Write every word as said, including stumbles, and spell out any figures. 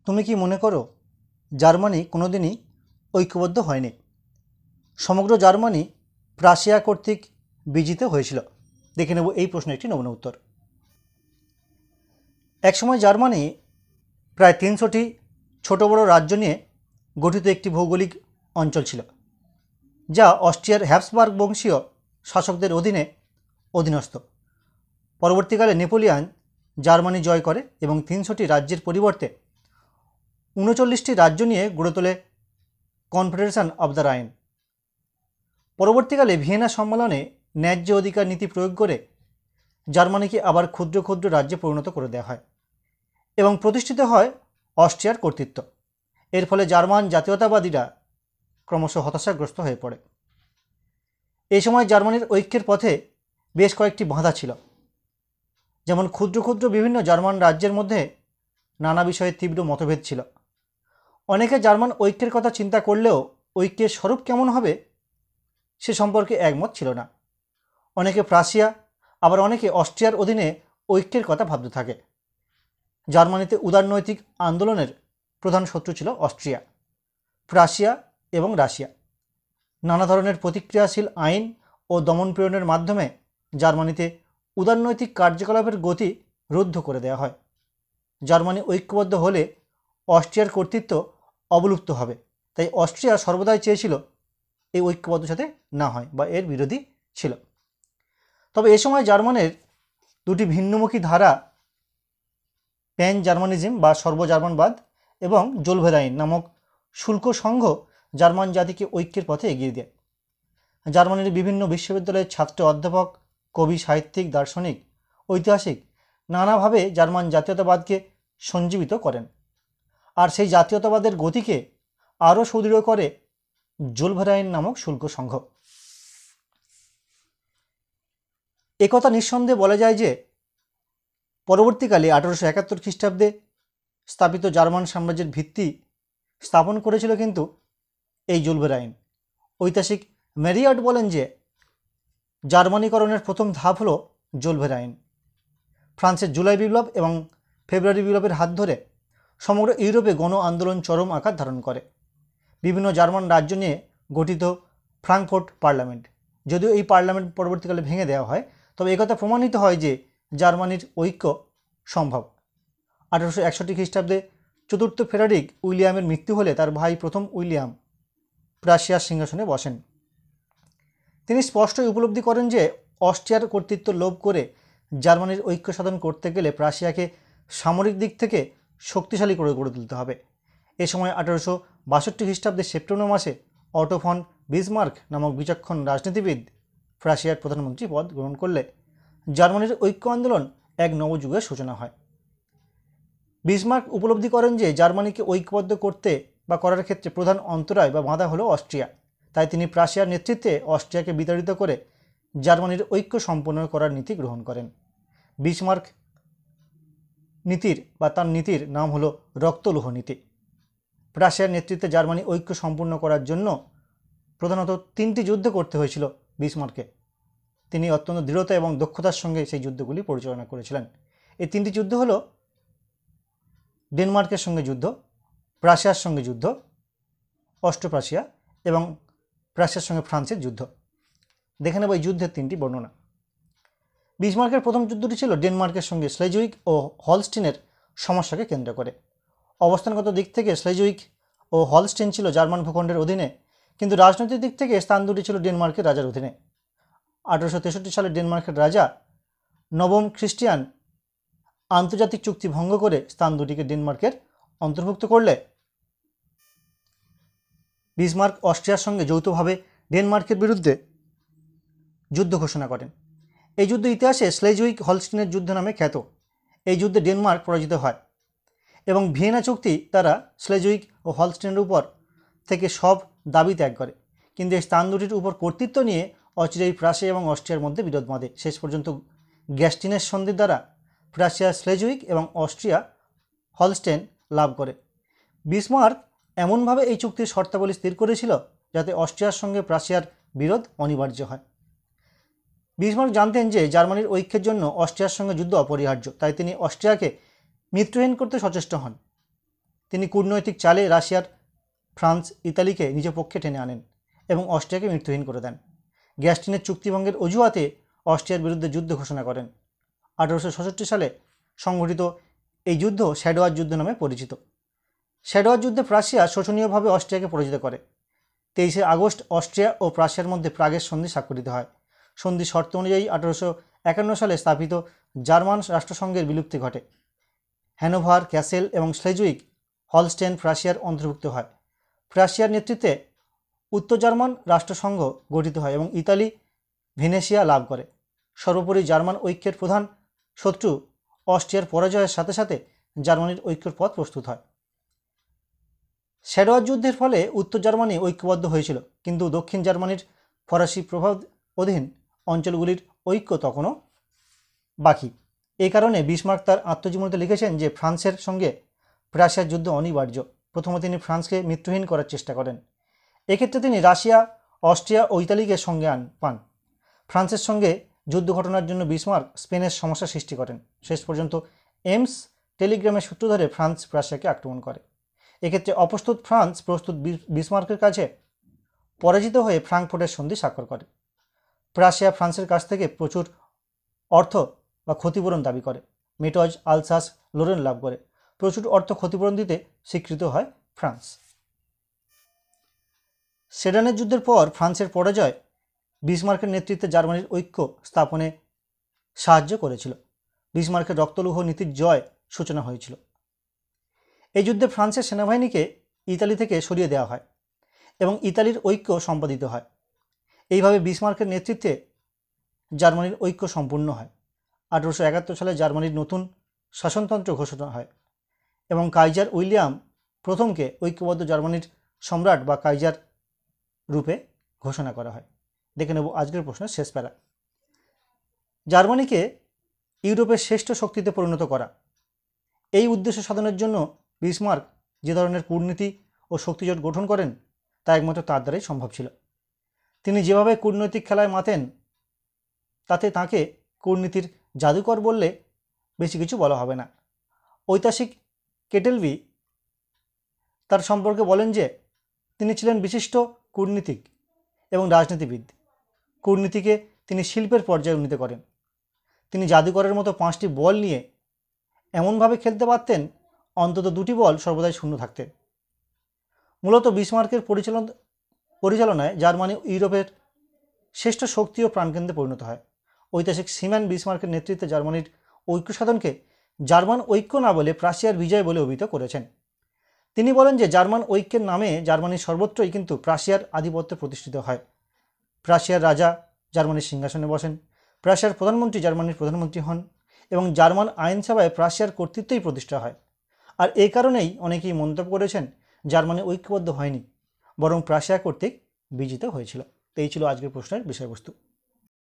তুমি কি মনে করো জার্মানি কোনোদিনই ঐক্যবদ্ধ হয়নি? সমগ্র জার্মানি প্রাশিয়া কর্তৃক বিজিত হয়েছিল। দেখে নেব এই প্রশ্নের একটি নমুনা উত্তর। একসময় জার্মানি প্রায় তিনশোটি ছোট বড় রাজ্য নিয়ে গঠিত একটি ভৌগোলিক অঞ্চল ছিল, যা অস্ট্রিয়ার হ্যাবসবার্গ বংশীয় শাসকদের অধীনে অধীনস্থ। পরবর্তীকালে নেপোলিয়ান জার্মানি জয় করে এবং তিনশোটি রাজ্যের পরিবর্তে উনচল্লিশটি রাজ্য নিয়ে গড়ে তোলে কনফেডারেশন অব দ্য রাইন। পরবর্তীকালে ভিয়েনা সম্মেলনে ন্যায্য অধিকার নীতি প্রয়োগ করে জার্মানিকে আবার ক্ষুদ্র ক্ষুদ্র রাজ্যে পরিণত করে দেওয়া হয় এবং প্রতিষ্ঠিত হয় অস্ট্রিয়ার কর্তৃত্ব। এর ফলে জার্মান জাতীয়তাবাদীরা ক্রমশ হতাশাগ্রস্ত হয়ে পড়ে। এই সময় জার্মানির ঐক্যের পথে বেশ কয়েকটি বাধা ছিল, যেমন ক্ষুদ্র ক্ষুদ্র বিভিন্ন জার্মান রাজ্যের মধ্যে নানা বিষয়ে তীব্র মতভেদ ছিল। অনেকে জার্মান ঐক্যের কথা চিন্তা করলেও ঐক্যের স্বরূপ কেমন হবে সে সম্পর্কে একমত ছিল না। অনেকে প্রাশিয়া, আবার অনেকে অস্ট্রিয়ার অধীনে ঐক্যের কথা ভাবতে থাকে। জার্মানিতে উদারনৈতিক আন্দোলনের প্রধান শত্রু ছিল অস্ট্রিয়া, প্রাশিয়া এবং রাশিয়া। নানা ধরনের প্রতিক্রিয়াশীল আইন ও দমনপীড়নের মাধ্যমে জার্মানিতে উদারনৈতিক কার্যকলাপের গতি রুদ্ধ করে দেওয়া হয়। জার্মানি ঐক্যবদ্ধ হলে অস্ট্রিয়ার কর্তৃত্ব অবলুপ্ত হবে, তাই অস্ট্রিয়া সর্বদাই চেয়েছিল এই ঐক্যবদ্ধ সাথে না হয় বা এর বিরোধী ছিল। তবে এ সময় জার্মানের দুটি ভিন্নমুখী ধারা, প্যান জার্মানিজম বা সর্বজার্মানবাদ এবং জোলভেরাইন নামক শুল্ক সংঘ, জার্মান জাতিকে ঐক্যের পথে এগিয়ে দেয়। জার্মানির বিভিন্ন বিশ্ববিদ্যালয়ের ছাত্র, অধ্যাপক, কবি, সাহিত্যিক, দার্শনিক, ঐতিহাসিক নানাভাবে জার্মান জাতীয়তাবাদকে সঞ্জীবিত করেন, আর সেই জাতীয়তাবাদের গতিকে আরও সুদৃঢ় করে জোলভেরাইন নামক শুল্ক সংঘ। একথা নিঃসন্দেহে বলা যায় যে পরবর্তীকালে আঠারোশো একাত্তর খ্রিস্টাব্দে স্থাপিত জার্মান সাম্রাজ্যের ভিত্তি স্থাপন করেছিল কিন্তু এই জোলভেরাইন। ঐতিহাসিক ম্যারিয়ার্ড বলেন যে জার্মানিকরণের প্রথম ধাপ হল জোলভেরাইন। ফ্রান্সের জুলাই বিপ্লব এবং ফেব্রুয়ারি বিপ্লবের হাত ধরে সমগ্র ইউরোপে গণ আন্দোলন চরম আকার ধারণ করে। বিভিন্ন জার্মান রাজ্য নিয়ে গঠিত ফ্রাঙ্কফুর্ট পার্লামেন্ট, যদিও এই পার্লামেন্ট পরবর্তীকালে ভেঙে দেওয়া হয়, তবে একথা প্রমাণিত হয় যে জার্মানির ঐক্য সম্ভব। আঠারোশো একষট্টি খ্রিস্টাব্দে চতুর্থ ফ্রেডারিক উইলিয়ামের মৃত্যু হলে তার ভাই প্রথম উইলিয়াম প্রাশিয়ার সিংহাসনে বসেন। তিনি স্পষ্টই উপলব্ধি করেন যে অস্ট্রিয়ার কর্তৃত্ব লোভ করে জার্মানির ঐক্য সাধন করতে গেলে প্রাশিয়াকে সামরিক দিক থেকে শক্তিশালী করে গড়ে তুলতে হবে। এ সময় আঠারোশো বাষট্টি খ্রিস্টাব্দের সেপ্টেম্বর মাসে অটো ফন বিসমার্ক নামক বিচক্ষণ রাজনীতিবিদ প্রাশিয়ার প্রধানমন্ত্রী পদ গ্রহণ করলে জার্মানির ঐক্য আন্দোলন এক নবযুগের সূচনা হয়। বিসমার্ক উপলব্ধি করেন যে জার্মানিকে ঐক্যবদ্ধ করতে বা করার ক্ষেত্রে প্রধান অন্তরায় বা বাধা হলো অস্ট্রিয়া, তাই তিনি প্রাশিয়ার নেতৃত্বে অস্ট্রিয়াকে বিতাড়িত করে জার্মানির ঐক্য সম্পন্ন করার নীতি গ্রহণ করেন। বিসমার্ক নীতির বা তার নীতির নাম হলো রক্তলোহ নীতি। প্রাশিয়ার নেতৃত্বে জার্মানি ঐক্য সম্পূর্ণ করার জন্য প্রধানত তিনটি যুদ্ধ করতে হয়েছিল বিসমার্ককে। তিনি অত্যন্ত দৃঢ়তা এবং দক্ষতার সঙ্গে সেই যুদ্ধগুলি পরিচালনা করেছিলেন। এই তিনটি যুদ্ধ হলো ডেনমার্কের সঙ্গে যুদ্ধ, প্রাশিয়ার সঙ্গে যুদ্ধ, অস্ট্রো প্রাশিয়া এবং প্রাশিয়ার সঙ্গে ফ্রান্সের যুদ্ধ। দেখে নেব এই যুদ্ধের তিনটি বর্ণনা। বিসমার্কের প্রথম যুদ্ধটি ছিল ডেনমার্কের সঙ্গে স্লেজুইক ও হলস্টিনের সমস্যাকে কেন্দ্র করে। অবস্থানগত দিক থেকে স্লেজুইক ও হলস্টিন ছিল জার্মান ভূখণ্ডের অধীনে, কিন্তু রাজনৈতিক দিক থেকে স্থান দুটি ছিল ডেনমার্কের রাজার অধীনে। আঠারোশো তেষট্টি সালে ডেনমার্কের রাজা নবম খ্রিস্টিয়ান আন্তর্জাতিক চুক্তি ভঙ্গ করে স্থান দুটিকে ডেনমার্কের অন্তর্ভুক্ত করলে বিসমার্ক অস্ট্রিয়ার সঙ্গে যৌথভাবে ডেনমার্কের বিরুদ্ধে যুদ্ধ ঘোষণা করেন। এই যুদ্ধ ইতিহাসে স্লেজুইক হলস্টিনের যুদ্ধ নামে খ্যাত। এই যুদ্ধে ডেনমার্ক পরাজিত হয় এবং ভিয়েনা চুক্তি দ্বারা স্লেজুইক ও হলস্টিনের উপর থেকে সব দাবি ত্যাগ করে, কিন্তু এই স্থান দুটির উপর কর্তৃত্ব নিয়ে অচিরেই প্রাশিয়া এবং অস্ট্রিয়ার মধ্যে বিরোধ বাঁধে। শেষ পর্যন্ত গ্যাস্টিনের সন্ধির দ্বারা প্রাশিয়া স্লেজুইক এবং অস্ট্রিয়া হলস্টেন লাভ করে। বিসমার্ক এমনভাবে এই চুক্তির শর্তাবলী স্থির করেছিল যাতে অস্ট্রিয়ার সঙ্গে প্রাশিয়ার বিরোধ অনিবার্য হয়। বিসমার্ক জানতেন যে জার্মানির ঐক্যের জন্য অস্ট্রিয়ার সঙ্গে যুদ্ধ অপরিহার্য, তাই তিনি অস্ট্রিয়াকে মিত্রহীন করতে সচেষ্ট হন। তিনি কূটনৈতিক চালে রাশিয়ার ফ্রান্স ইতালিকে নিজ পক্ষে টেনে আনেন এবং অস্ট্রিয়াকে মৃত্যুহীন করে দেন। গ্যাস্টিনের চুক্তিভঙ্গের অজুহাতে অস্ট্রিয়ার বিরুদ্ধে যুদ্ধ ঘোষণা করেন। আঠারোশো ছষট্টি সালে সংঘটিত এই যুদ্ধ শ্যাডোয়ার যুদ্ধ নামে পরিচিত। শ্যাডোয়ার যুদ্ধে প্রাশিয়া শোচনীয়ভাবে অস্ট্রিয়াকে পরাজিত করে। তেইশে আগস্ট অস্ট্রিয়া ও প্রাশিয়ার মধ্যে প্রাগের সন্ধি স্বাক্ষরিত হয়। সন্ধির শর্ত অনুযায়ী আঠারোশো একান্ন সালে স্থাপিত জার্মান রাষ্ট্রসংঘের বিলুপ্তি ঘটে। হ্যানোভার, ক্যাসেল এবং স্লেজুইক হলস্টেন প্রাশিয়ার অন্তর্ভুক্ত হয়। প্রাশিয়ার নেতৃত্বে উত্তর জার্মান রাষ্ট্রসংঘ গঠিত হয় এবং ইতালি ভেনেশিয়া লাভ করে। সর্বোপরি জার্মান ঐক্যের প্রধান শত্রু অস্ট্রিয়ার পরাজয়ের সাথে সাথে জার্মানির ঐক্যের পথ প্রস্তুত হয়। শ্যাডোয়ার যুদ্ধের ফলে উত্তর জার্মানি ঐক্যবদ্ধ হয়েছিল, কিন্তু দক্ষিণ জার্মানির ফরাসি প্রভাব অধীন অঞ্চলগুলির ঐক্য তখনও বাকি। এই কারণে বিসমার্ক তার আত্মজীবনীতে লিখেছেন যে ফ্রান্সের সঙ্গে প্রাশিয়ার যুদ্ধ অনিবার্য। প্রথমে তিনি ফ্রান্সকে মৃত্যুহীন করার চেষ্টা করেন। এক্ষেত্রে তিনি রাশিয়া, অস্ট্রিয়া ও ইতালিকে সঙ্গে আন পান। ফ্রান্সের সঙ্গে যুদ্ধ ঘটনার জন্য বিসমার্ক স্পেনের সমস্যা সৃষ্টি করেন। শেষ পর্যন্ত এমস টেলিগ্রামের সূত্র ধরে ফ্রান্স প্রাশিয়াকে আক্রমণ করে। এক্ষেত্রে অপ্রস্তুত ফ্রান্স প্রস্তুত বিসমার্কের কাছে পরাজিত হয়ে ফ্রাঙ্কফুর্টের সন্ধি স্বাক্ষর করে। প্রাশিয়া ফ্রান্সের কাছ থেকে প্রচুর অর্থ বা ক্ষতিপূরণ দাবি করে। মেটজ, আলসাস, লোরেন লাভ করে। প্রচুর অর্থ ক্ষতিপূরণ দিতে স্বীকৃত হয় ফ্রান্স। সেডানের যুদ্ধের পর ফ্রান্সের পরাজয় বিসমার্কের নেতৃত্বে জার্মানির ঐক্য স্থাপনে সাহায্য করেছিল। বিসমার্কের রক্তলৌহ নীতির জয় সূচনা হয়েছিল। এই যুদ্ধে ফ্রান্সের সেনাবাহিনীকে ইতালি থেকে সরিয়ে দেওয়া হয় এবং ইতালির ঐক্য সম্পাদিত হয়। এইভাবে বিসমার্কের নেতৃত্বে জার্মানির ঐক্য সম্পূর্ণ হয়। আঠারোশো একাত্তর সালে জার্মানির নতুন শাসনতন্ত্র ঘোষণা হয় এবং কাইজার উইলিয়াম প্রথমকে ঐক্যবদ্ধ জার্মানির সম্রাট বা কাইজার রূপে ঘোষণা করা হয়। দেখে নেব আজকের প্রশ্নের শেষ প্যারা। জার্মানিকে ইউরোপের শ্রেষ্ঠ শক্তিতে পরিণত করা, এই উদ্দেশ্য সাধনের জন্য বিসমার্ক যে ধরনের কূটনীতি ও শক্তিজোট গঠন করেন তা একমাত্র তার দ্বারাই সম্ভব ছিল। তিনি যেভাবে কূটনৈতিক খেলায় মাতেন তাতে তাঁকে কূটনীতির জাদুকর বললে বেশি কিছু বলা হবে না। ঐতিহাসিক কেটেলবি তার সম্পর্কে বলেন যে তিনি ছিলেন বিশিষ্ট কূটনীতিক এবং রাজনীতিবিদ। কূটনীতিকে তিনি শিল্পের পর্যায়ে উন্নীত করেন। তিনি জাদুকরের মতো পাঁচটি বল নিয়ে এমনভাবে খেলতে পারতেন অন্তত দুটি বল সর্বদাই শূন্য থাকতেন। মূলত বিসমার্কের পরিচালনা পরিচালনায় জার্মানি ইউরোপের শ্রেষ্ঠ শক্তি ও প্রাণকেন্দ্রে পরিণত হয়। ঐতিহাসিক সিম্যান বিসমার্কের নেতৃত্বে জার্মানির ঐক্য সাধনকে জার্মান ঐক্য না বলে প্রাশিয়ার বিজয় বলে অভিহিত করেছেন। তিনি বলেন যে জার্মান ঐক্যের নামে জার্মানির সর্বত্রই কিন্তু প্রাশিয়ার আধিপত্য প্রতিষ্ঠিত হয়। প্রাশিয়ার রাজা জার্মানির সিংহাসনে বসেন, প্রাশিয়ার প্রধানমন্ত্রী জার্মানির প্রধানমন্ত্রী হন এবং জার্মান আইনসভায় প্রাশিয়ার কর্তৃত্বই প্রতিষ্ঠা হয়। আর এই কারণেই অনেকেই মন্তব্য করেছেন জার্মানি ঐক্যবদ্ধ হয়নি, বরং প্রাশিয়া কর্তৃক বিজিত হয়েছিল। তো এই ছিল আজকের প্রশ্নের বিষয়বস্তু।